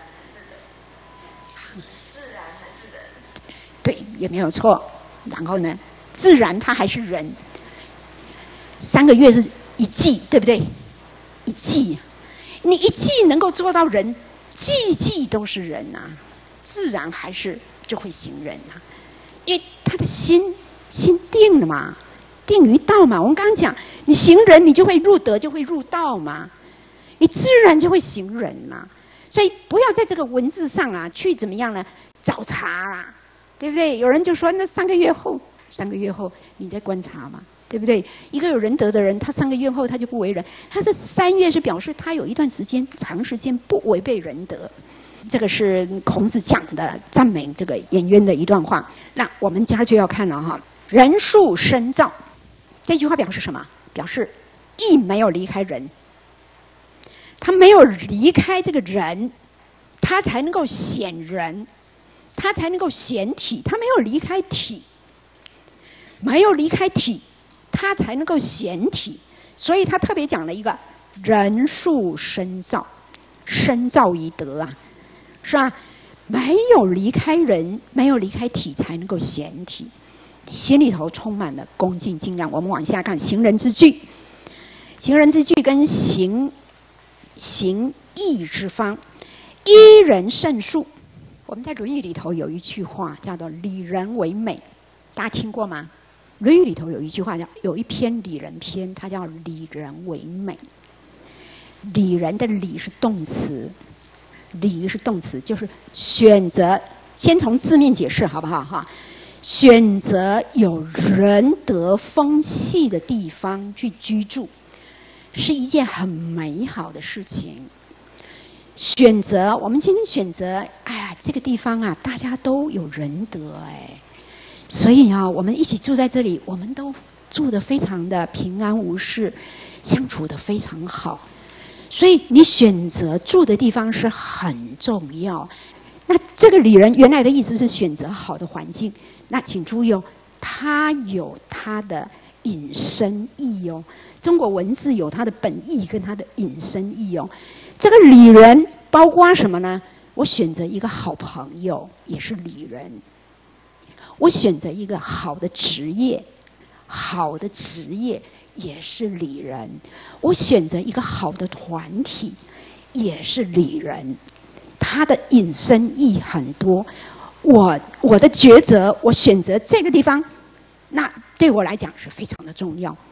对，也没有错。然后呢，自然他还是人。三个月是一季，对不对？一季，你一季能够做到人，季季都是人啊，自然还是就会行人啊，因为他的心心定了嘛，定于道嘛。我们刚刚讲，你行人，你就会入德，就会入道嘛。你自然就会行人嘛，所以不要在这个文字上啊去怎么样呢？找茬啦，对不对？有人就说，那三个月后，三个月后你在观察嘛，对不对？一个有仁德的人，他三个月后他就不为人，他这三月是表示他有一段时间长时间不违背仁德。这个是孔子讲的赞美这个颜渊的一段话。那我们家就要看了哈，人树深造，这句话表示什么？表示义没有离开人。他没有离开这个人，他才能够显人，他才能够显体。他没有离开体，没有离开体，他才能够显体。所以他特别讲了一个人树深造，深造以德啊，是吧？没有离开人，没有离开体，才能够显体。心里头充满了恭敬敬仰。我们往下看行人之句，行人之句跟行。行义之方，依人胜数。我们在《论语》里头有一句话叫做“礼仁为美”，大家听过吗？《论语》里头有一句话叫，有一篇礼仁篇，它叫“礼仁为美”。礼仁的礼是动词，礼是动词，就是选择。先从字面解释好不好？哈，选择有仁德风气的地方去居住。是一件很美好的事情。选择，我们今天选择，哎呀，这个地方啊，大家都有仁德哎，所以啊，我们一起住在这里，我们都住得非常的平安无事，相处得非常好。所以你选择住的地方是很重要。那这个礼仁原来的意思是选择好的环境，那请注意哦，它有它的引申义哦。中国文字有它的本意跟它的引申义哦。这个礼仁包括什么呢？我选择一个好朋友也是礼仁，我选择一个好的职业，好的职业也是礼仁，我选择一个好的团体也是礼仁。它的引申义很多。我我的抉择，我选择这个地方，那对我来讲是非常的重要。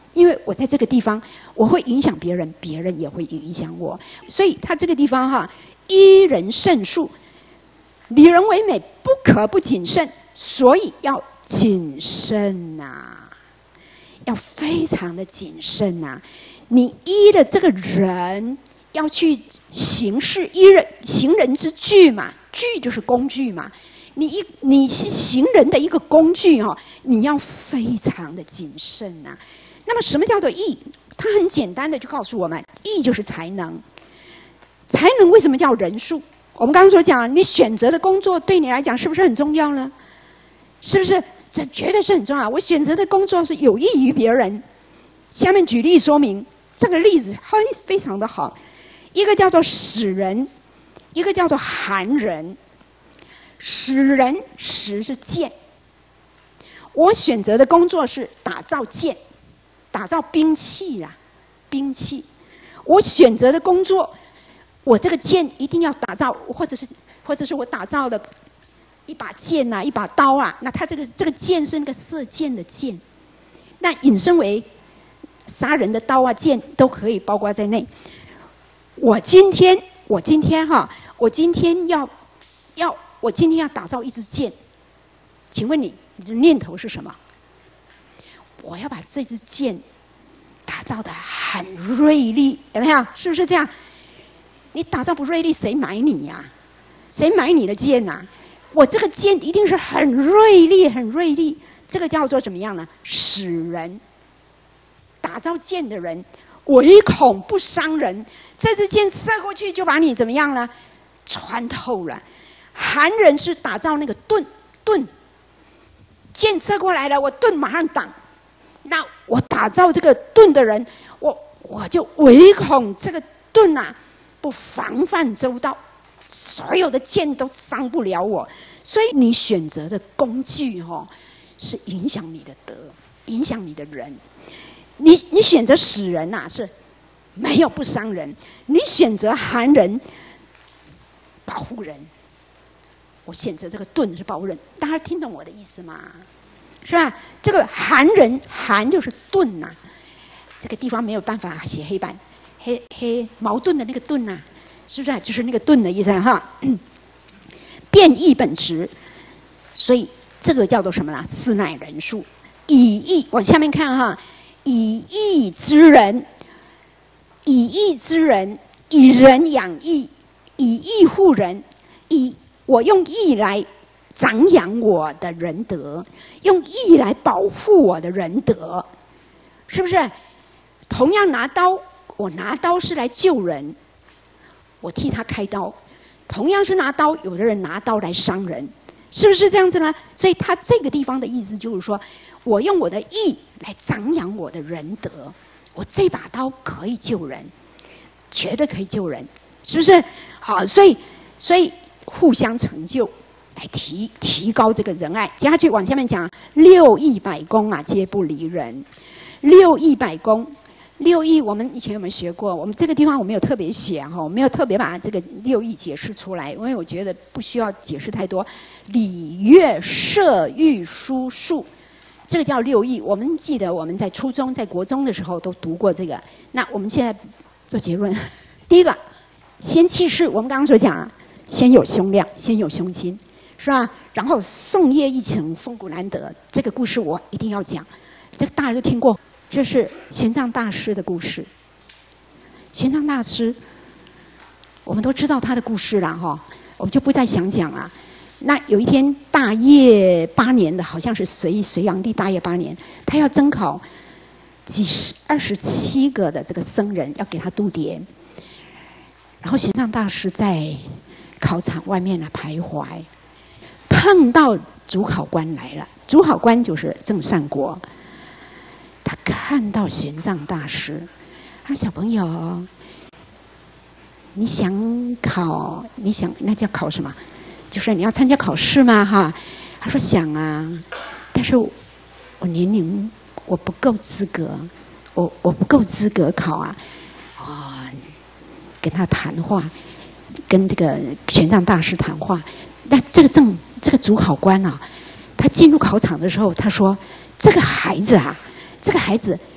因为我在这个地方，我会影响别人，别人也会影响我。所以他这个地方哈，依人慎数，理人为美，不可不谨慎，所以要谨慎呐、啊，要非常的谨慎呐、啊。你依的这个人要去行事，依人行人之具嘛，具就是工具嘛。你一你是行人的一个工具哈、哦，你要非常的谨慎呐、啊。那么什么叫做义？它很简单的就告诉我们，义就是才能。才能为什么叫人数？我们刚刚所讲，你选择的工作对你来讲是不是很重要呢？是不是？这绝对是很重要。我选择的工作是有益于别人。下面举例说明，这个例子非非常的好。一个叫做使人，一个叫做寒人。使人，使是剑。我选择的工作是打造剑，打造兵器啦，兵器。我选择的工作，我这个剑一定要打造，或者是或者是我打造的一把剑啊，一把刀啊。那它这个这个剑是那个射箭的箭，那引申为杀人的刀啊、剑都可以包括在内。我今天，我今天哈，我今天要要。我今天要打造一支箭，请问你你的念头是什么？我要把这支箭打造得很锐利，有没有？是不是这样？你打造不锐利，谁买你呀、啊？谁买你的箭呐、啊？我这个箭一定是很锐利，很锐利。这个叫做怎么样呢？使人，打造箭的人，唯恐不伤人。这支箭射过去就把你怎么样呢？穿透了。寒人是打造那个盾，盾箭射过来了，我盾马上挡。那我打造这个盾的人，我我就唯恐这个盾啊不防范周到，所有的箭都伤不了我。所以你选择的工具哈、哦，是影响你的德，影响你的人。你你选择使人呐、啊，是没有不伤人；你选择寒人，保护人。我选择这个盾是保护人，大家听懂我的意思吗？是吧？这个寒人，寒就是盾呐、啊，这个地方没有办法写黑板，黑黑矛盾的那个盾呐、啊，是不是、啊？就是那个盾的意思哈。变异本质，所以这个叫做什么啦？四乃人数，以义往下面看哈，以义之人，以义之人，以人养义，以义护人，以我用义来长养我的仁德，用义来保护我的仁德，是不是？同样拿刀，我拿刀是来救人，我替他开刀；同样是拿刀，有的人拿刀来伤人，是不是这样子呢？所以他这个地方的意思就是说，我用我的义来长养我的仁德，我这把刀可以救人，绝对可以救人，是不是？好，所以所以。互相成就，来提提高这个仁爱。接下去往下面讲，六艺百工啊，皆不离人。六艺百工，六艺我们以前有没有学过？我们这个地方我没有特别写哈，我没有特别把这个六艺解释出来，因为我觉得不需要解释太多。礼乐射御书数，这个叫六艺。我们记得我们在初中、在国中的时候都读过这个。那我们现在做结论，第一个，先气势，我们刚刚所讲啊。先有胸量，先有胸襟，是吧？然后宋叶一情，风骨难得，这个故事我一定要讲，这个大家都听过，这是玄奘大师的故事。玄奘大师，我们都知道他的故事了哈，我们就不再详讲了。那有一天大业八年的，好像是隋隋炀帝大业八年，他要征考几十二十七个的这个僧人，要给他度牒。然后玄奘大师在考场外面呢徘徊，碰到主考官来了。主考官就是郑善国，他看到玄奘大师，他说：“小朋友，你想考？你想那叫考什么？就是你要参加考试吗？哈？”他说：“想啊，但是我年龄我不够资格，我我不够资格考啊。”哦，跟他谈话。跟这个玄奘大师谈话，那这个正这个主考官啊，他进入考场的时候，他说：“这个孩子啊，这个孩子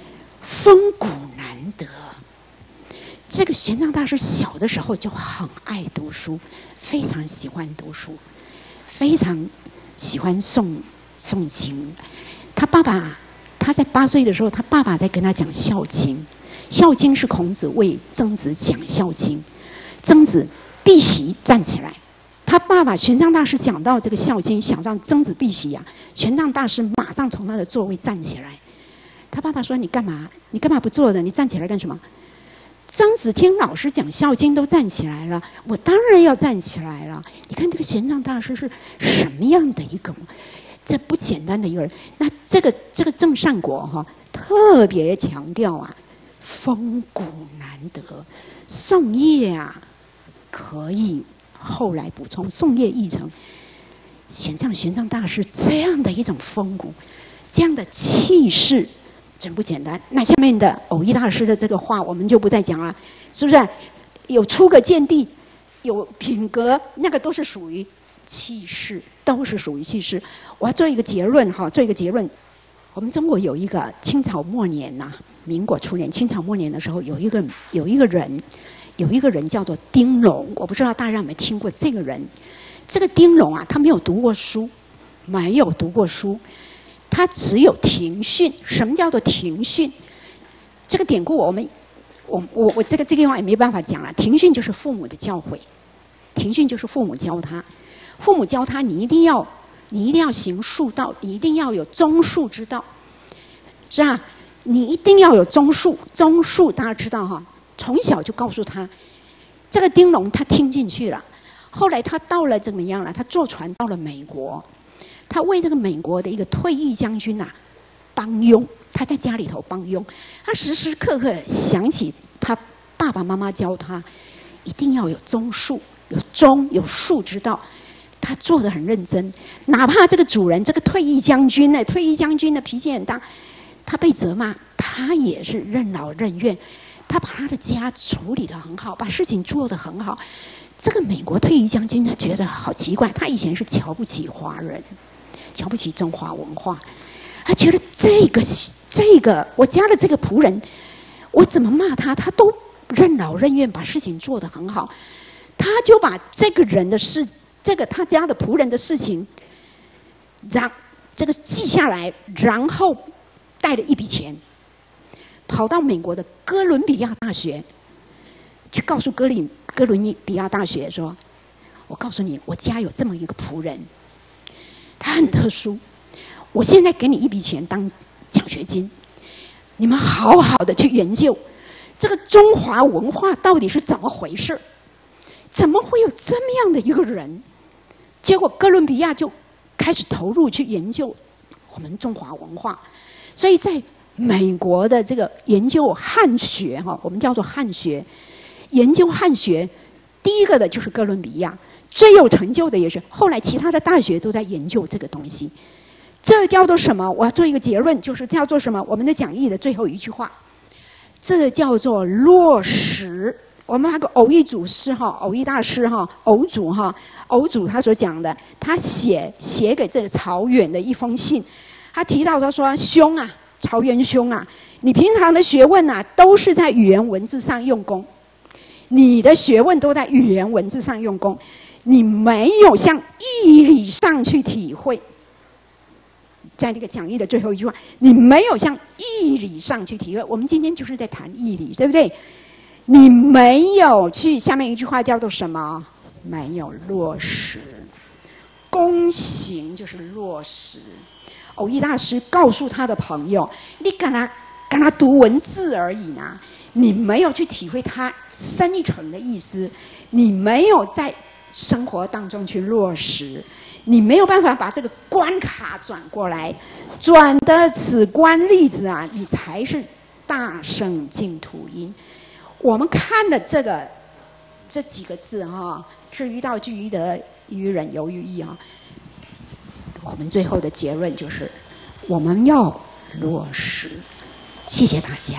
风骨难得。这个玄奘大师小的时候就很爱读书，非常喜欢读书，非常喜欢诵诵经。他爸爸，他在八岁的时候，他爸爸在跟他讲《孝经》，《孝经》是孔子为曾子讲《孝经》，曾子避席站起来。他爸爸玄奘大师讲到这个《孝经》，想到曾子避席啊，玄奘大师马上从他的座位站起来。他爸爸说：“你干嘛？你干嘛不坐着？你站起来干什么？”曾子听老师讲《孝经》都站起来了，我当然要站起来了。你看这个玄奘大师是什么样的一个，这不简单的一个人。那这个这个郑善国哈、哦，特别强调啊，风骨难得。宋叶啊，可以后来补充，宋叶译成玄奘玄奘大师这样的一种风骨，这样的气势。真不简单。那下面的偶一大师的这个话，我们就不再讲了，是不是？有出个见地，有品格，那个都是属于气势，都是属于气势。我要做一个结论哈，做一个结论。我们中国有一个清朝末年呐、啊，民国初年，清朝末年的时候，有一个有一个人，有一个人叫做丁龙，我不知道大家有没有听过这个人。这个丁龙啊，他没有读过书，没有读过书。他只有庭训。什么叫做庭训？这个典故我们，我我我这个这个地方也没办法讲了。庭训就是父母的教诲，庭训就是父母教他，父母教他，你一定要你一定要行术道，你一定要有忠恕之道，是吧？你一定要有忠恕，忠恕大家知道哈，从小就告诉他。这个丁龙他听进去了，后来他到了怎么样了？他坐船到了美国。他为这个美国的一个退役将军呐、啊、帮佣，他在家里头帮佣，他时时刻刻想起他爸爸妈妈教他，一定要有忠恕，有忠有恕之道。他做得很认真，哪怕这个主人这个退役将军呢，退役将军的脾气很大，他被责骂，他也是任劳任怨，他把他的家处理得很好，把事情做得很好。这个美国退役将军他觉得好奇怪，他以前是瞧不起华人。瞧不起中华文化，他觉得这个这个我家的这个仆人，我怎么骂他，他都任劳任怨，把事情做得很好。他就把这个人的事，这个他家的仆人的事情，让这个记下来，然后带了一笔钱，跑到美国的哥伦比亚大学，去告诉哥伦哥伦比亚大学说：“我告诉你，我家有这么一个仆人。”他很特殊，我现在给你一笔钱当奖学金，你们好好的去研究这个中华文化到底是怎么回事，怎么会有这么样的一个人？结果哥伦比亚就开始投入去研究我们中华文化，所以在美国的这个研究汉学哈，我们叫做汉学，研究汉学，第一个的就是哥伦比亚。最有成就的也是后来其他的大学都在研究这个东西，这叫做什么？我要做一个结论，就是叫做什么？我们的讲义的最后一句话，这叫做落实。我们那个偶一祖师哈，偶一大师哈，偶祖哈，偶祖他所讲的，他写写给这个曹远的一封信，他提到他说：“兄啊，曹元兄啊，你平常的学问啊，都是在语言文字上用功，你的学问都在语言文字上用功。”你没有向义理上去体会，在那个讲义的最后一句话，你没有向义理上去体会。我们今天就是在谈义理，对不对？你没有去，下面一句话叫做什么？没有落实。躬行就是落实。偶一大师告诉他的朋友：“你跟他跟他读文字而已呢，你没有去体会他深一层的意思，你没有在。”生活当中去落实，你没有办法把这个关卡转过来，转的此关例子啊，你才是大圣净土因。我们看了这个这几个字哈，是于道具于德于人由于义啊。我们最后的结论就是，我们要落实。谢谢大家。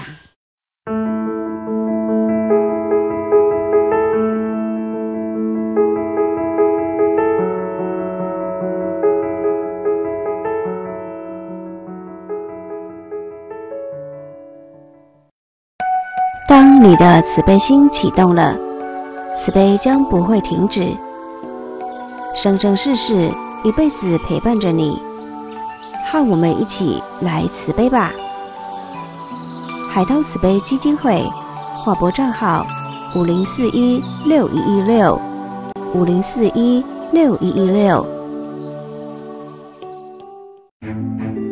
当你的慈悲心启动了，慈悲将不会停止，生生世世一辈子陪伴着你。和我们一起来慈悲吧！海涛慈悲基金会划拨账号五零四一六一一六五零四一六一一六。